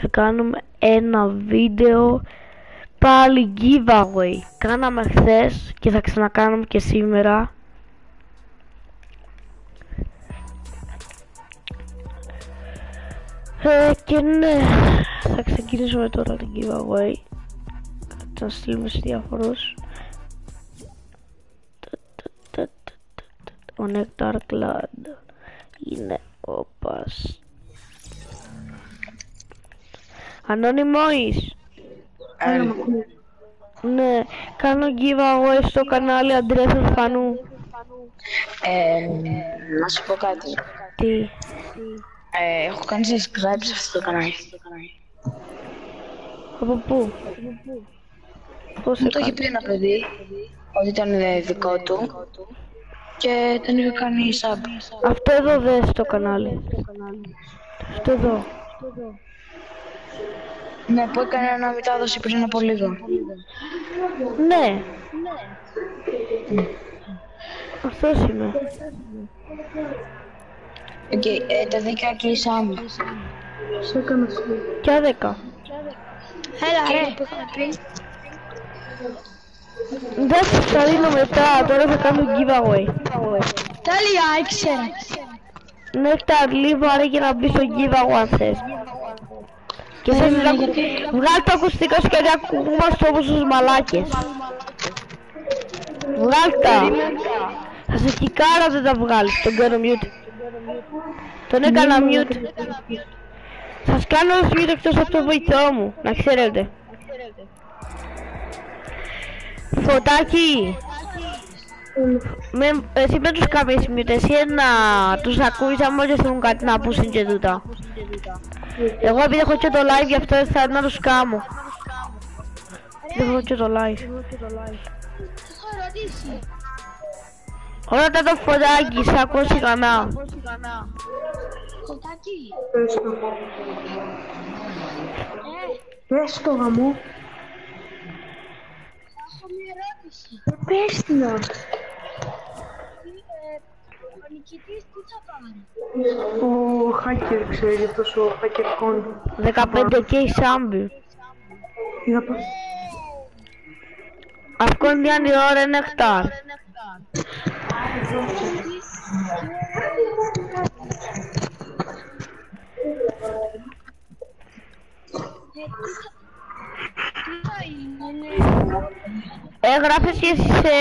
Θα κάνουμε ένα βίντεο πάλι giveaway. Κάναμε χθες και θα ξανακάνουμε και σήμερα. Και ναι, θα ξεκινήσουμε τώρα το giveaway. Θα τα στείλουμε σε διάφορους. Ο Nectar Clan είναι ο Πας. Ανώνυμος. Ναι, κάνω giveaway στο κανάλι Αντρέας Ορφανού. Να σου πω κάτι. Τι? Έχω κάνει subscribe σε αυτό το κανάλι. Από πού? Πώς Μου το είχε πει ένα παιδί ότι ήταν δικό του και τον είχε κάνει sub. Αυτό εδώ δες το κανάλι. Αυτό εδώ. Ναι, που έκανε ένα μετάδοση πριν από λίγο. Ναι. Αυτός είμαι. Οκ, τα 10 κλείσαμε. Σε έκανα σου. Ποια 10? Έλα ρε, που είχαμε πει. Δεν θα δίνω μετά, τώρα θα κάνω giveaway. Τέλεια, ήξερα. Nectar, λίγο αρέ για να μπει στο giveaway αν θες. Και θες να βγάλει το ακουστικό σου και να ακούμαστε όπως τους μαλάκες. Βγάλ' τα. Θα σε κικάρα δεν τα βγάλεις, τον κάνω mute. Τον έκανα mute. Σας κάνω όλους mute εκτός από το βοηθό μου, να ξέρετε. Φωτάκι. Εσύ με τους κάνεις mute, εσύ να τους ακούεις άμα και θέλουν κάτι να πούσουν και τούτα. Εγώ επειδή έχω και το live γι' αυτό θα να τους κάμω. Δεν έχω και το live. Όλα τα το Φωτάκι, σ' ακούω σιγανά. Φωτάκι. Πες το. Πες το γαμό. Έχω μια ερώτηση. Πες την να. Ο νικητής τι θα πάρει? Ο hacker ξέρει αυτός ο hacker con. 15k σάμπι. Τι θα πω. Αυτό είναι η ώρα Nectar. Γράφεις και εσύ σε...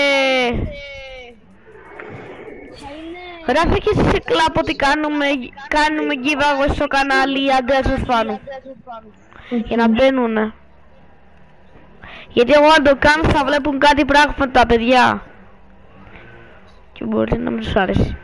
Γράφει και εσύ σε κλαπ ότι κάνουμε giveaway στο κανάλι Αντρέας Ορφανού. Για να μπαίνουνε. Γιατί εγώ αν το κάνω θα βλέπουν κάτι πράγματα τα παιδιά. Και μπορεί να μην τους άρεσει.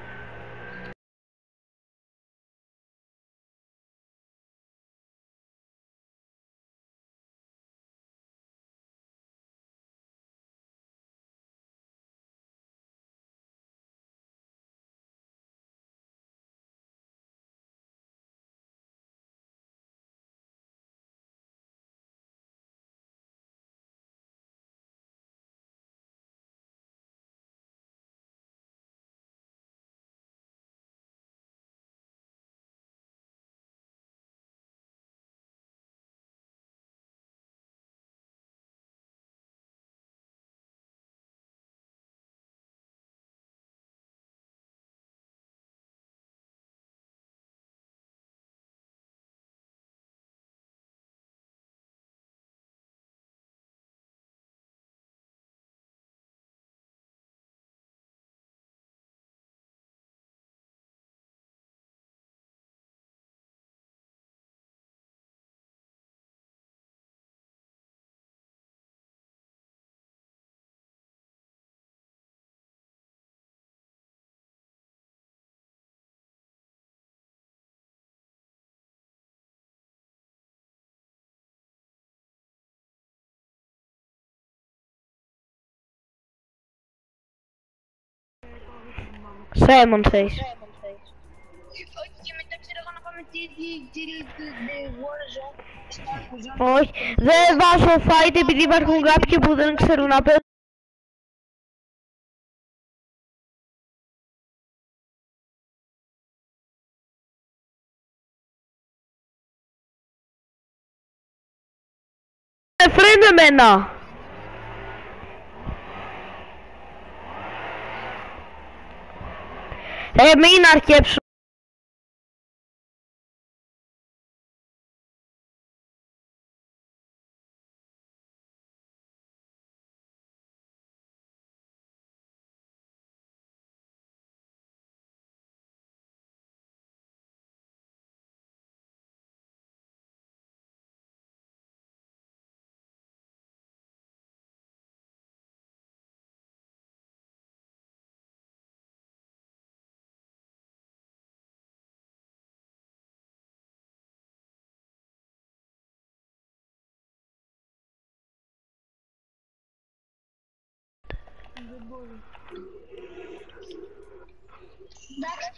Σάιμον θες. Όχι, και μετά ξέρω εγώ να πάμε Warzone. Όχι, δεν βάζω fight επειδή υπάρχουν κάποιοι που δεν ξέρουν να παίζουν. φρένο εμένα. Μην αρκέψω. Εντάξει,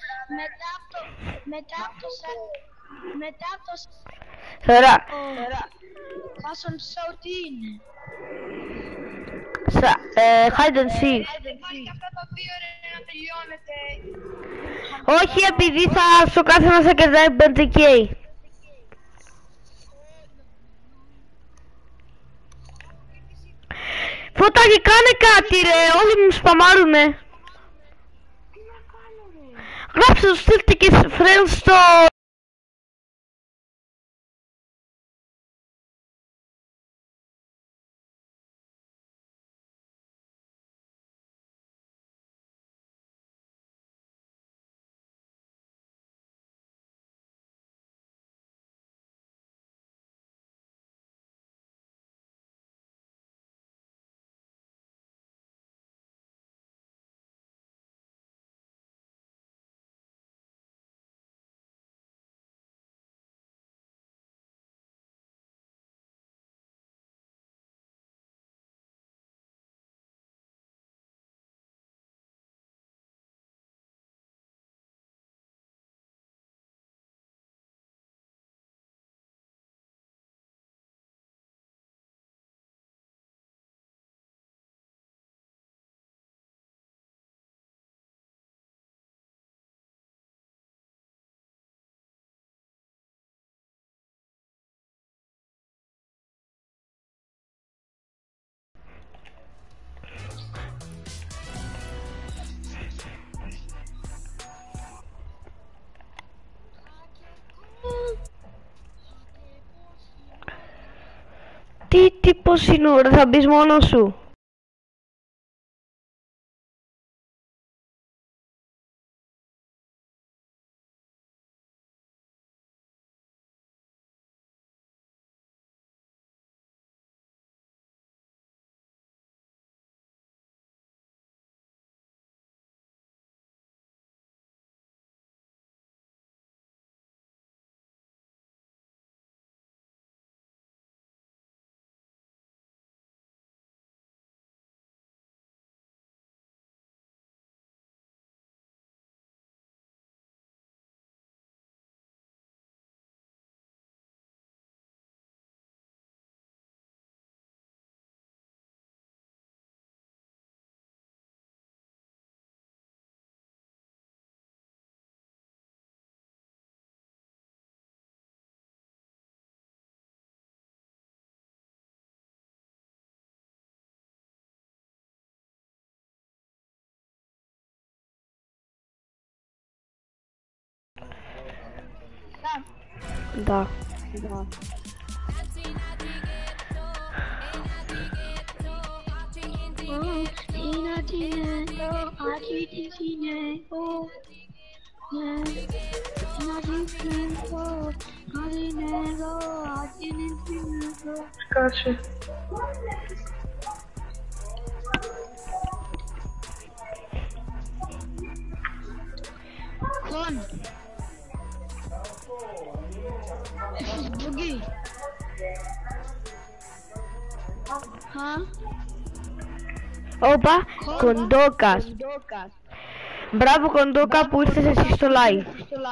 μετά από το Ωραία. fashion show τι είναι? Hide and seek. Υπάρχει αυτά τα 2 ώρα να τελειώνετε. Όχι, επειδή θα στο κάθε μας κερδάει 5K. Φωτάκι, κάνε κάτι ρε, όλοι μου σπαμάρουνε. Γράψε το, στείλτε και friends στο... Τι τύπος είναι, ρε, θα μπεις μόνος σου. Да. Κάτσε. Μπουγκί. Όπα, Κοντόκας. Μπράβο Κοντόκα που ήρθες εσύ στο live.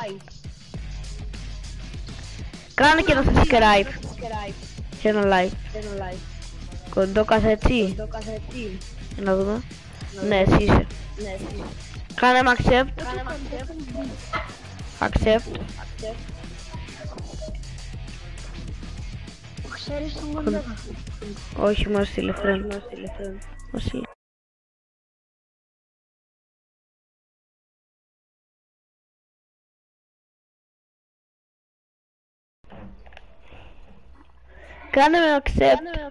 Κάνε και ένα subscribe. Και ένα like. Κοντόκας έτσι. Για να δούμε. Ναι, εσύ είσαι. Κάνε με accept. Accept. Ξέρεις τον κοντόκα. Όχι, μου έστειλε friend. Μου έστειλε. Κάνε με accept.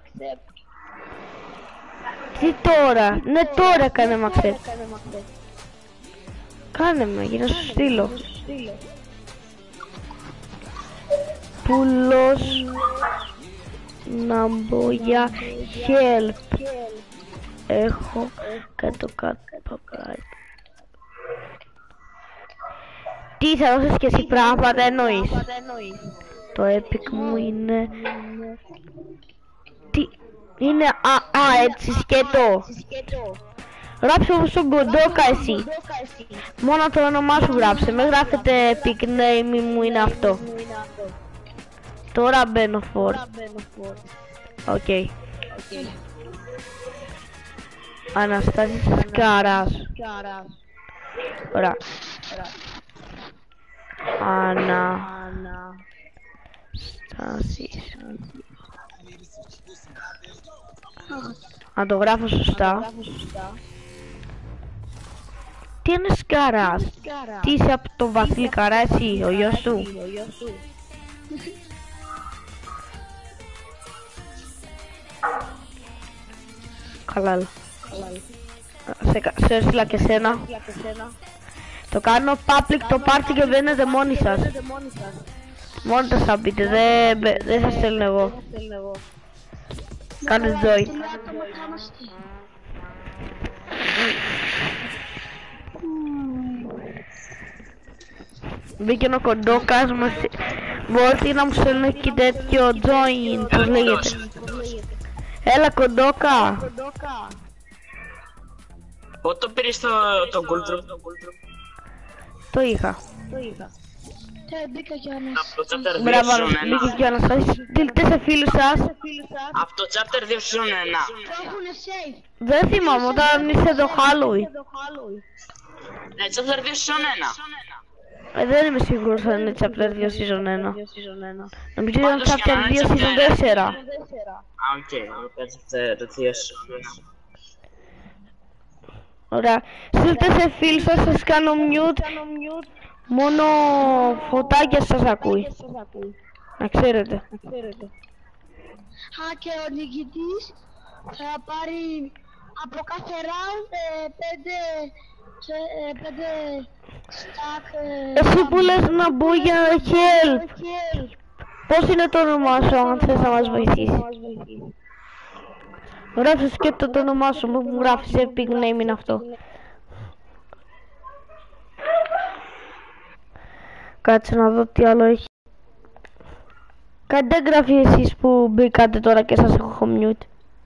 Τι τώρα? Ναι, τώρα κάνε με accept. Κάνε με, για να σου στείλω. Πουλός να μπω για help. Έχω κάτω παπάκι. Τι θα δώσεις και εσύ πράγματα εννοείς? Το epic μου είναι... Τι... Είναι... έτσι σκέτο. Γράψε όμως τον κοντόκα εσύ. Μόνο το όνομά σου γράψε. Με γράφετε epic name μου είναι αυτό. Τώρα μπαίνω for. Οκ. Αναστάσεις Καράς. Ωραία. Αναστάσεις. Να το γράφω σωστά. Τι είναι Σκαράς? Τι είσαι από το Βασίλη Καρά εσύ, ο γιος του? Καλά. Σε έστειλα και σένα. Το κάνω public το πάρτι και μπαίνετε μόνοι σας. Μόνοι σας θα μπείτε, δεν σας στέλνω εγώ. Κάνε join. Μπήκε ο κοντόκας, μπορείτε να μου στέλνει και τέτοιο join, πώς λέγεται. Έλα κοντόκα. Πότε το πήρες το Goldroom? Το είχα. Μπήκα και ένας. Από το chapter 2 Μπράβο, season 1. μπήκε και ένας. Στείλτε σε φίλους σας. Από το chapter 2 season 1. Το έχουνε safe. Δεν θυμάμαι, όταν είσαι το Halloween. Ναι, chapter 2 season 1. Δεν είμαι σίγουρος αν είναι chapter 2 season 1. Νομίζω ήταν chapter 2 season 4. Α, οκ, chapter 2 season 1. Ωραία. Στείλτε σε φίλους σας, σας κάνω mute. Μόνο φωτάκια σας ακούει. Να ξέρετε. Α, και ο νικητής θα πάρει από κάθε round 5 stack. Εσύ που λες να μπω για help. Πώς είναι το όνομά σου αν θες να μας βοηθήσει? Γράψε και το όνομά σου, μου γράφεις epic name είναι αυτό. Κάτσε να δω τι άλλο έχει. Κάντε εγγραφή εσείς που μπήκατε τώρα και σας έχω mute.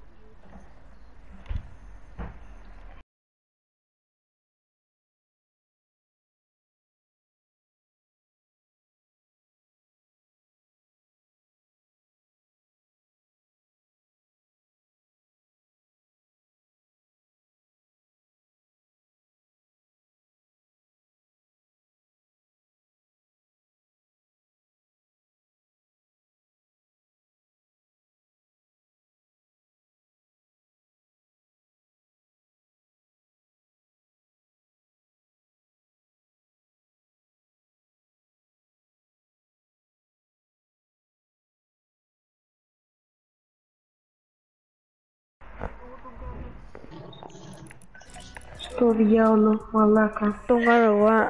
Στο διάολο, μαλάκα. Το κάνω εγώ.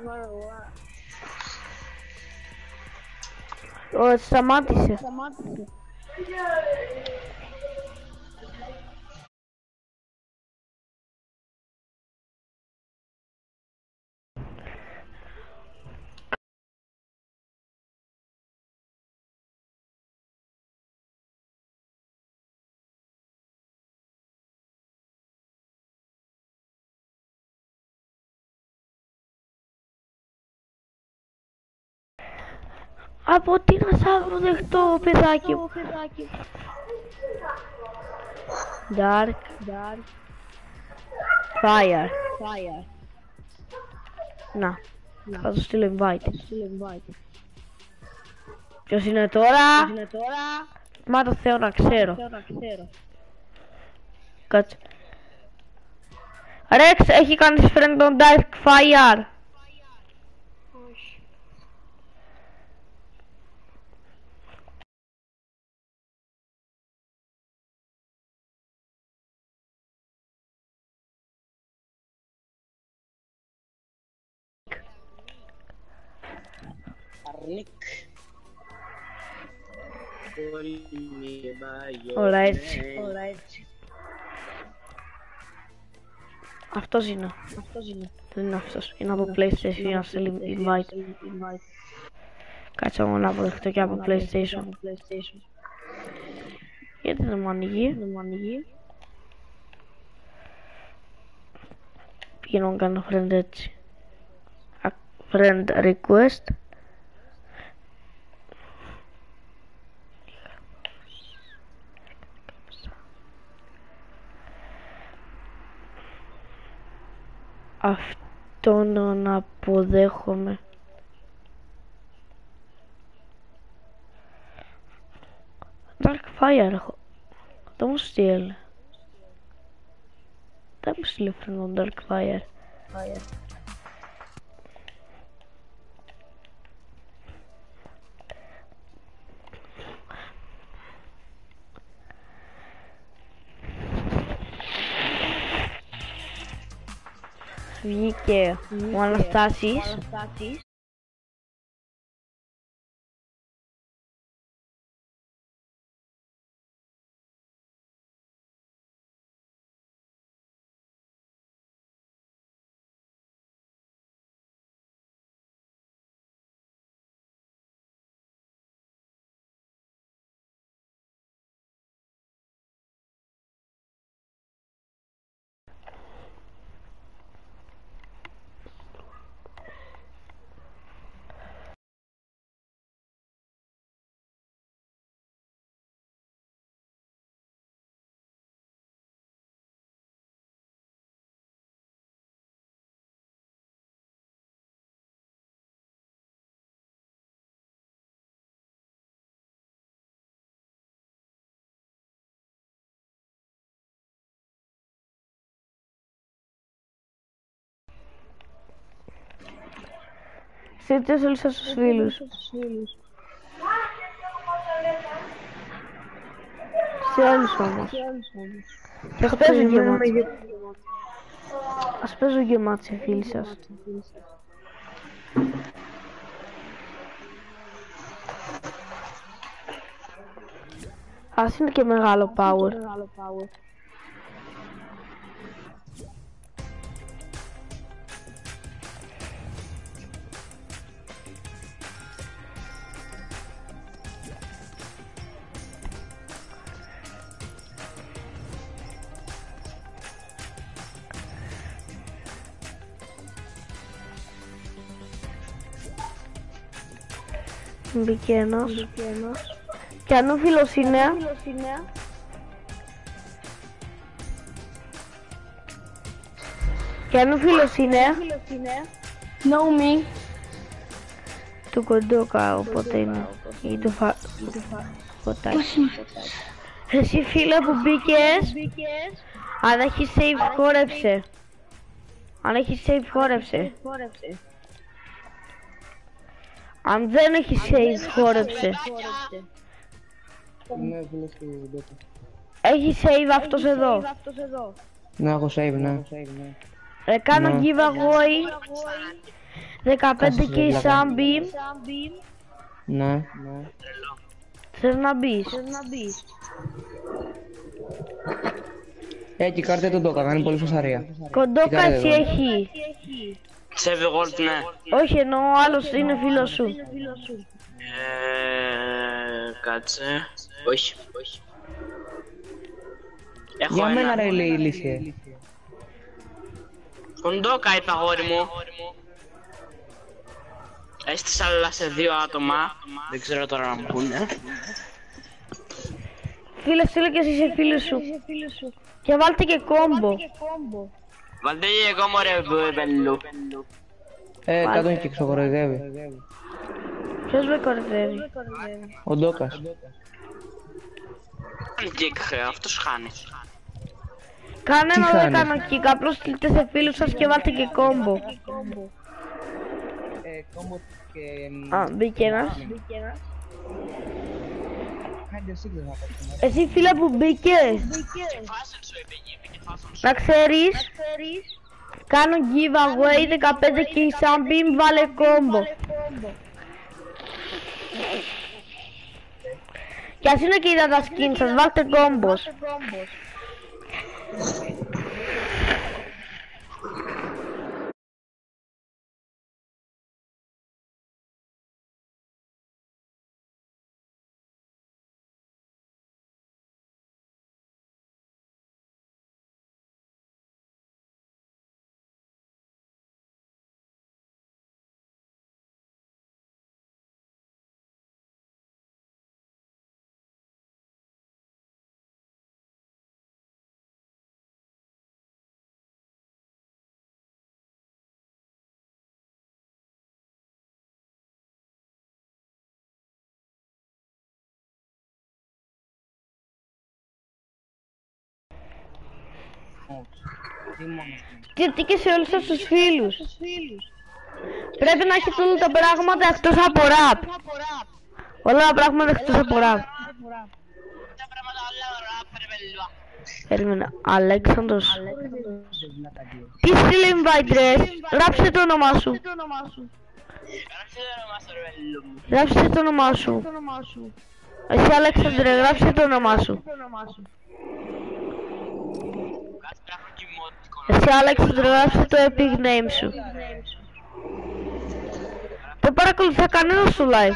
Ω, σταμάτησε. Από τι να σ' αποδεχτώ, παιδάκι μου. Dark. Fire. Να, θα του στείλω invite. Ποιος είναι τώρα? Μα το Θεό να ξέρω. Κάτσε. Ρεξ, έχει κάνει friend τον Darkfire. Αρνίκ. Όλα έτσι. Αυτός είναι. Δεν είναι αυτός. Είναι από PlayStation. Είναι να στείλει invite. Κάτσε μόνο να αποδεχτώ και από PlayStation. Γιατί δεν μου ανοίγει. Πηγαίνω να κάνω friend έτσι. Friend request. Αυτόν να αποδέχομαι. Darkfire έχω. Δεν μου στείλε. Δεν μου στείλε friend Darkfire. Βγήκε ο Αναστάσης. Στείλτε όλους σας τους φίλους. Σε όλους όμως. Και ας παίζουν και μάτς. Ας παίζουν και μάτς οι φίλοι σας. Ας είναι και μεγάλο power. Μπήκε ένας. Και αν ο φίλος είναι. Και αν ο φίλος είναι. Know me. Του κοντόκα οπότε είναι. Ή του φωτάκι. Εσύ φίλε που μπήκες. Αν έχει save χόρεψε. Αν έχει save χόρεψε. Αν δεν έχει save χόρεψε. Έχει save αυτός εδώ. Ναι, έχω save, ναι. Κάνω giveaway 15k σαν beam. Ναι. Θες να μπεις? Εκεί κάρτε τον Ντόκα, κάνει πολύ φασαρία. Κοντόκα εσύ έχει. Save gold, ναι. Όχι εννοώ ο άλλος είναι φίλος σου. Κάτσε. Όχι. Έχω Για μένα ένα. ρε λέει ηλίθιε. Κοντόκα είπα αγόρι μου. Έστεισα αλλά σε 2 άτομα. Δεν ξέρω τώρα να μου πούνε. Φίλε, στείλε και εσύ σε φίλους σου. Και βάλτε και κόμπο. Βάλτε και εγώ μωρέ βελού. Κάτω και ξεχωριδεύει. Ποιος με κορυδεύει? Ο Ντόκας. κάνει kick, αυτός χάνει. Κανένα Τι δεν χάνει? κάνω kick, απλώς στείλτε σε φίλους σας και βάλτε και κόμπο. Κόμπο και... Α, μπήκε ένας. Κάντε εσύ δεν θα παίξουμε. Εσύ φίλε που μπήκες, Φάσεν σου είπε φάσεν σου. να ξέρεις, κάνω giveaway 15 και η Sunbeam βάλε κόμπο. Κι ας είναι και είδα τα skins σας, βάλτε κόμπος. Τι και σε όλους σας τους φίλους. Πρέπει να έχετε όλα τα πράγματα εκτός από rap. Όλα τα πράγματα εκτός από rap. Τα πράγματα όλα ωραία, περβελουά. Περίμενα, Αλέξανδρος. Τι στείλε invite ρε, γράψε το όνομά σου. Γράψε το όνομα σου, ρε βελού μου. Γράψε το όνομά σου. Εσύ Αλέξανδρε, γράψε το όνομά σου. Κάτσε να έχω κοιμότικο. Εσύ Αλέξανδρε, γράψε το epic name σου. Δεν παρακολουθά κανένας στο live.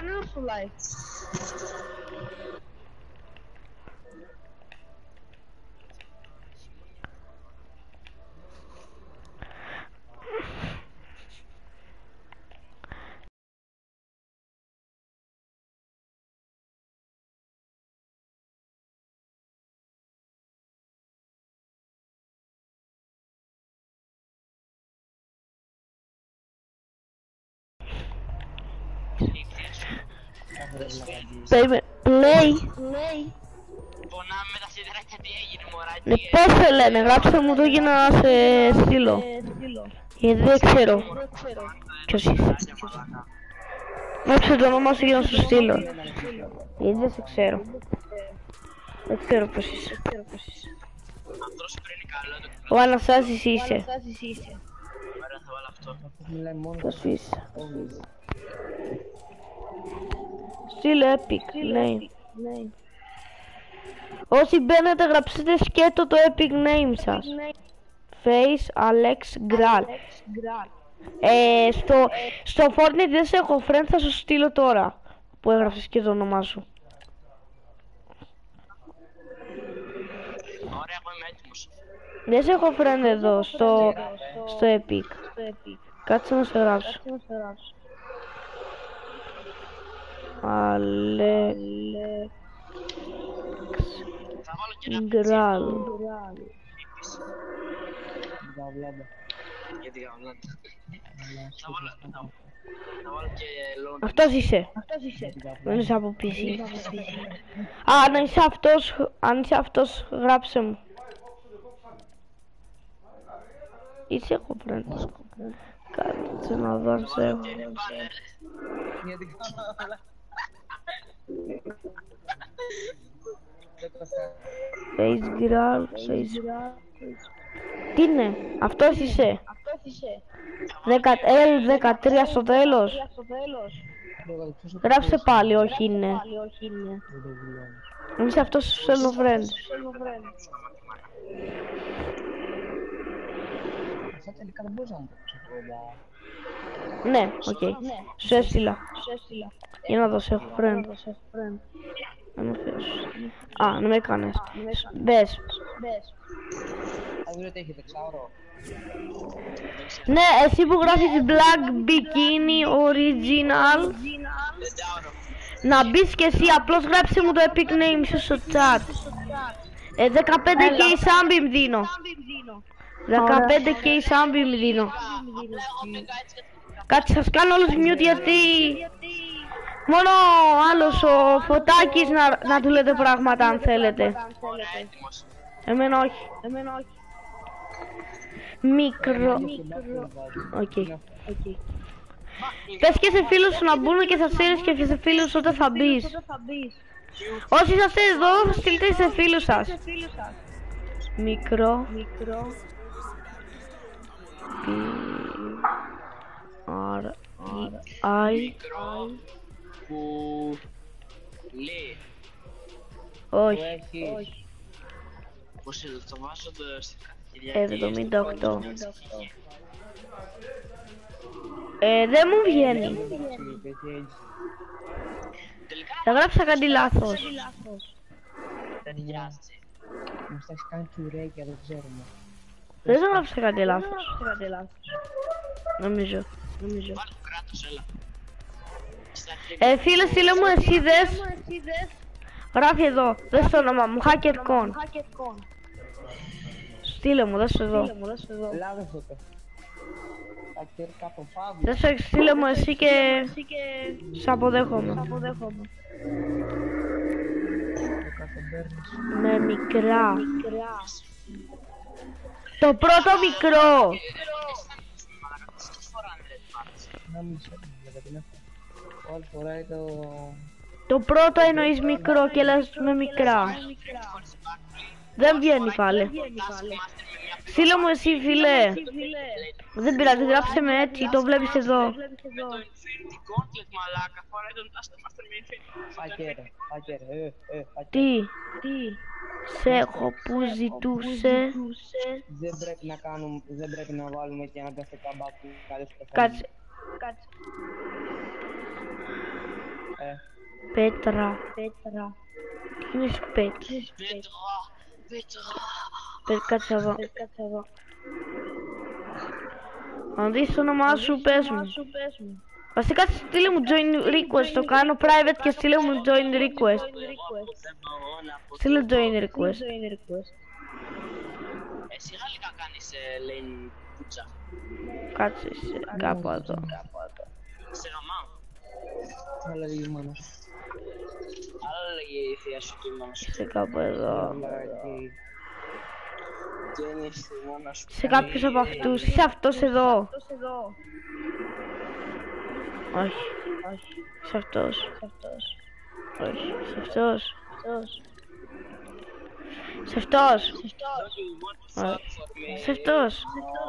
Περίμενε, play. Πονάμε με τα σίδερα και τι έγινε μωράκι. Ναι, πώς σε λένε, γράψτε μου το για να σε στείλω. Γιατί δεν ξέρω ποιος είσαι. Γράψτε το όνομα σου για να σου στείλω. Γιατί δεν σε ξέρω. Δεν ξέρω ποιος είσαι. Αυτός πριν είναι καλό. Ο Αναστάσης είσαι. Ωραία, θα βάλω αυτό. Μιλάει μόνο. Ποιος είσαι. Στείλε epic, ναι. Όσοι μπαίνετε γραψείτε σκέτο το epic name σας. Face Alex Gral. Στο Fortnite δεν σε έχω friend, θα σου στείλω τώρα που έγραψες και το όνομά σου. Ωραία, εγώ είμαι έτοιμος. Δεν σε έχω friend εδώ στο epic. Κάτσε να σε γράψω. Alex Θα βάλω και ένα Gral. γιατί γαβλάτε. Θα βάλω και λόγω. Αυτός είσαι. Δεν είσαι από PC. Α, αν είσαι αυτός, γράψε μου. Είσαι έχω friend. Κάτσε να δω αν σε έχω. Γιατί Face Gral, Face. Τι είναι, αυτός είσαι. L13 στο τέλος. Γράψε πάλι, όχι είναι. Αν είσαι αυτός σου στέλνω friend. αυτά τελικά δεν μπορούσα να μου το ξεχωρώ. Ναι, οκ. Σου έστειλα. Για να δω, σε έχω friend. Α, να με έκανες. Μπες. Θα δείτε ότι έχετε εξάωρο. Ναι, εσύ που γράφεις Black Bikini Original, να μπεις και εσύ, απλώς γράψε μου το epic name σου στο chat. 15 και η Sunbeam δίνω. 15 και η Sunbeam δίνω. Κάτσε, σας κάνω όλους mute γιατί Μόνο ο άλλος ο Φωτάκης να του λέτε πράγματα αν θέλετε. Ωραία, έτοιμος. Εμένα όχι. Μικρό. Οκ. Πες και σε φίλους σου να μπουν και θα στείλεις και σε φίλους σου όταν θα μπεις. Όσοι είσαστε εδώ, στείλτε σε φίλους σας. Μικρό. I. Που λέει. Όχι. Πώς το βάζω στην καθηγητή. 78. Δεν μου βγαίνει. Θα γράψα κάτι λάθος. Δεν νοιάζει. Μας τα έχεις κάνει κουρέκια, δεν ξέρουμε. Δεν θα γράψα κάτι λάθος. Νομίζω. Βάλε το κράτος, έλα. Φίλε, στείλε μου εσύ δες. Γράφει εδώ, δες το όνομα μου, HackerCon. Στείλε μου, δες εδώ. Λάθος είπε. Hacker κάπου Παύλο. Δες το, στείλε μου εσύ και σ' αποδέχομαι. Το κατεμπέρνεις. Με μικρά. Το πρώτο μικρό. Να μην σε την έχω. Όλη φοράει το... Το πρώτο εννοείς μικρό και λες με μικρά. Δεν βγαίνει πάλι. Στείλε μου εσύ φίλε. Δεν πειράζει, γράψε με έτσι, το βλέπεις εδώ. Με το Infinity Gauntlet, μαλάκα, φοράει τον Taskmaster με Infinity Gauntlet. Hacker. Τι σε έχω που ζητούσε. Δεν πρέπει να βάλουμε και ένα καφετά μπάκι καλές στο Κάτσε. Πέτρα. Τι είναι πέτρα. Κάτσε εδώ. Αν δεις το όνομά σου πες μου. Βασικά στείλε μου join request, το κάνω private και στείλε μου join request. Στείλε join request. Εσύ γαλλικά κάνεις lane πουτσα. Κάτσε κάπου εδώ. Σε γαμάω. Αλλά λίγη μάνα. Άλλα λέγε η θεία σου και η μάνα σου. Σε κάπου εδώ. Δεν είναι στη μάνα σου. Σε κάποιους από αυτούς. Είσαι αυτός εδώ. Όχι. Σε αυτός. Όχι. Σε αυτός. Σε αυτός. Σε αυτός.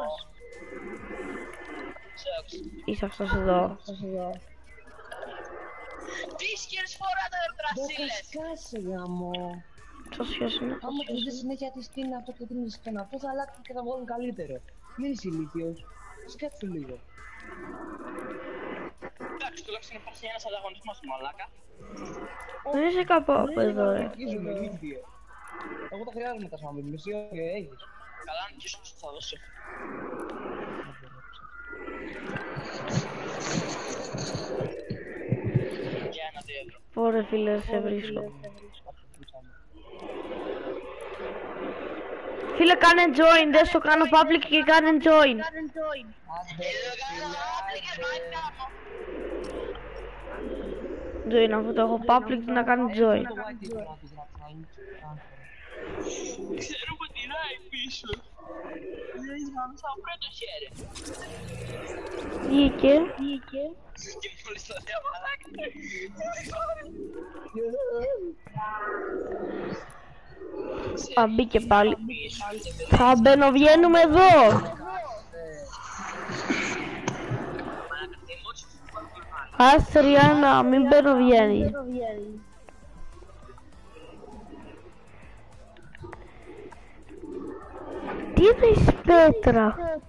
Είσαι αυτός εδώ. Τι σκύρες φορά τα δευτερασίλες. Κάσε γαμό. Ποιος είναι. Άμα τους δεις συνέχεια τη στείνει αυτό και την στείνει αυτό θα αλλάξει και θα βγάλουν καλύτερο. Μην είσαι ηλίθιος. Σκέψου λίγο. Εντάξει, τουλάχιστον υπάρχει ένας ανταγωνισμός, μαλάκα. Δεν είσαι κάπου από εδώ ρε. Είσαι ηλίθιο. Εγώ το χρειάζομαι τα σάμι, μισή ώρα και έχεις. Καλά, αν και σου θα δώσω. Για ένα 2 ευρώ. Ωραία φίλε, σε βρίσκω. Φίλε, κάνε join, δες το κάνω public και κάνε join. Join, αφού το έχω public να κάνει join. Ξέρουμε τι ράει πίσω. Δεν γάμισα από πρώτο χέρι. Βγήκε. Και μόλις το λέω, μαλάκα. Α, μπήκε πάλι. Θα μπαινοβγαίνουμε εδώ. Ας Ριάννα, μην μπαινοβγαίνει. Τι είναι πέτρα.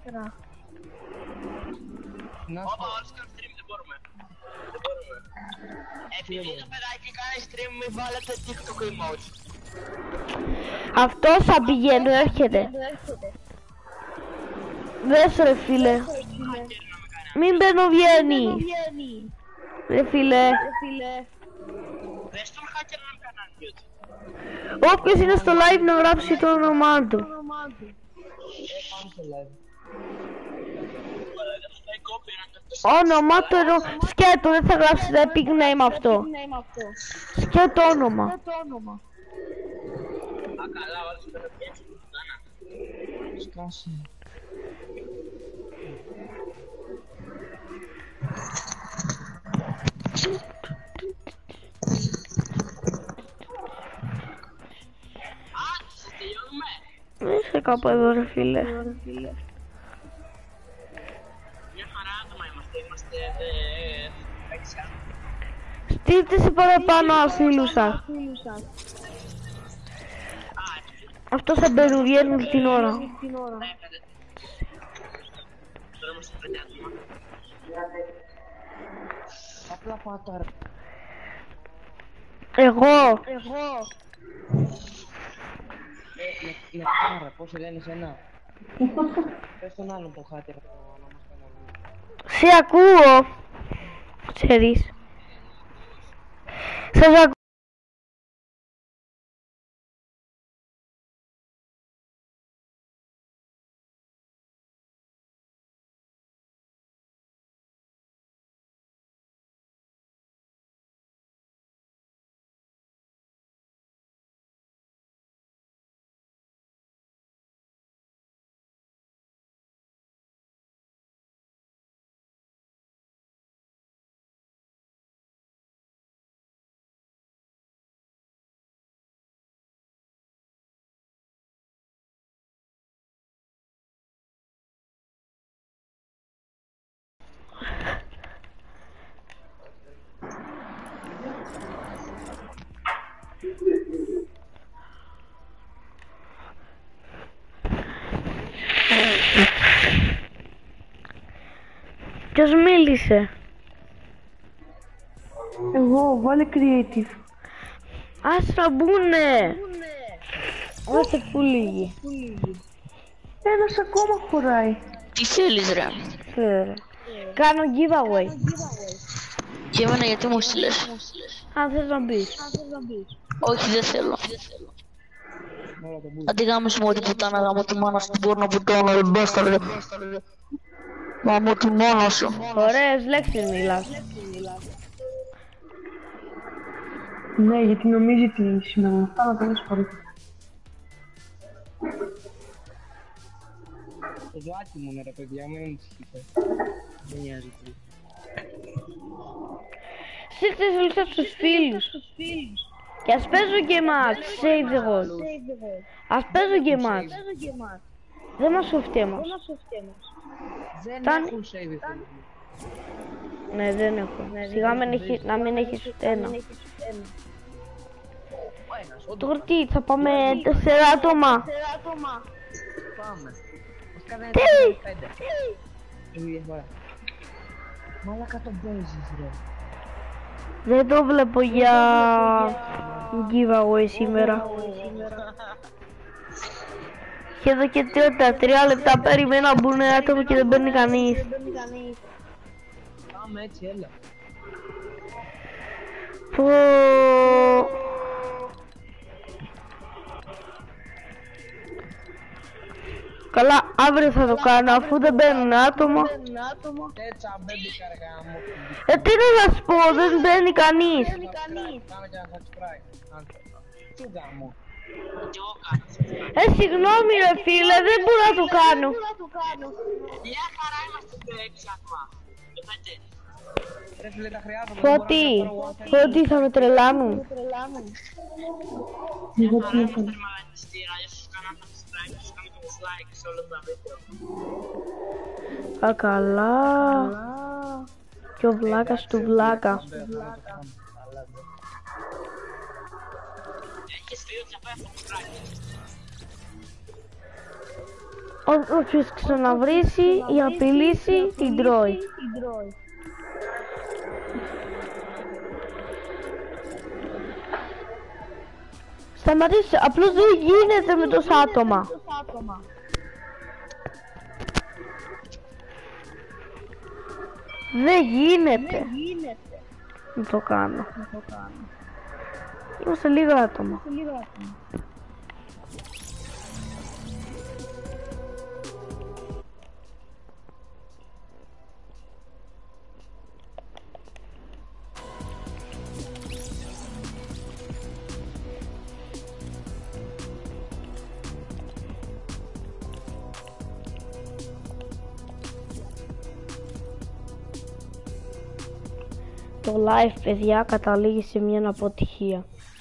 Όπα, όλους κάνουν stream, δεν μπορούμε. Επειδή το παιδάκι κάνει stream, μην βάλετε TikTok emoji. Αυτός θα πηγαίνει, έρχεται. Δες ρε φίλε. Μην μπαινοβγαίνει. Ρε φίλε. Δες τον hacker να μην κάνει unmute. Όποιος είναι στο live να γράψει το όνομά του. Πάμε στο live. Μαλάκα, στο ηχητικό πήρα. Όνομα το σκέτο, δεν θα γράψεις epic name αυτό. Σκέτο όνομα. Α, καλά, όλες οι πεταπιές μου κάνα. Σκάσει. Άτσε, τελειώνουμε. Είσαι κάπου εδώ ρε φίλε. Μια χαρά άτομα είμαστε 6 άτομα. Στείλτε σε παραπάνω φίλους σας. Αυτό θα μπαίνουν, βγαίνουν την ώρα. Τώρα είμαστε 5 άτομα. Απλά πάτα ρε. Εγώ. Λεπτάρα, πώς σε λένε εσένα. Πες τον άλλον το χάτι ρε, να μας κάνει. Σε ακούω. Ξέρεις. Σας ακούω. Ποιος μίλησε? Εγώ, βάλε creative. Ας να μπουνε. Άσε που λίγοι. Ένας ακόμα χωράει. Τι θέλεις ρε? Ξέρε. Κάνω giveaway. Και εμένα γιατί μου στείλες? Αν θες να μπεις. Όχι, δεν θέλω. Αντί γάμισε μου ότι πουτάνα γάμω τη μάνα σου, μπορώ να πουτάω ρε μπάσταρε. Γάμω τη μάνα σου. Ωραίες λέξεις μιλάς. Ναι, γιατί νομίζει τι σημαίνει. Αυτά να το λες φορές. Το ζωάκι μου ρε παιδιά, μην ανησυχείτε. Δεν νοιάζει τι. Στείλτε λίστα στους φίλους. Και ας παίζω και match. Save the world. Ας παίζω και match. Δεν μας σοφτεί εμάς. Δεν Ταν- έχουν save. Ναι, δεν έχω. Σιγά να μην έχεις ένα. Τώρα τι, θα πάμε 4 άτομα. Πάμε. Βασικά δεν Τι? είναι 5. Είναι η διαφορά. Μάλακα τον παίζεις ρε. Δεν το βλέπω για giveaway σήμερα. Και εδώ και 3 λεπτά περιμένω να μπουν άτομα και δεν μπαίνει κανείς. Πάμε έτσι, έλα. Πω. Καλά, αύριο θα το κάνω αφού δεν μπαίνουν άτομα. Έτσι αμπέμπικα ρε γάμο. Τι να σας πω, δεν μπαίνει κανείς. Κάνε και ένα subscribe. Τι γάμο. Και εγώ κάνω. Συγγνώμη ρε φίλε, δεν μπορώ να το κάνω. Μια χαρά είμαστε 6 άτομα. Και 5. Ρε φίλε τα χρειάζομαι. Φώτη θα με τρελάνουν. Μια χαρά είμαστε μαλακιστήρα. Για σας κάνω ένα subscribe, σας κάνω και dislike σε όλα τα βίντεο. Α, καλά. Και ο βλάκας του βλάκα. Έχεις φίλους για πάει subscribe. Όποιος ξαναβρίσει ή απειλήσει την τρώει. Σταματήστε, απλώς δεν γίνεται με τόσα άτομα. Δεν γίνεται. Να το κάνω. Είμαστε λίγα άτομα. το live, παιδιά, καταλήγει σε μια αποτυχία.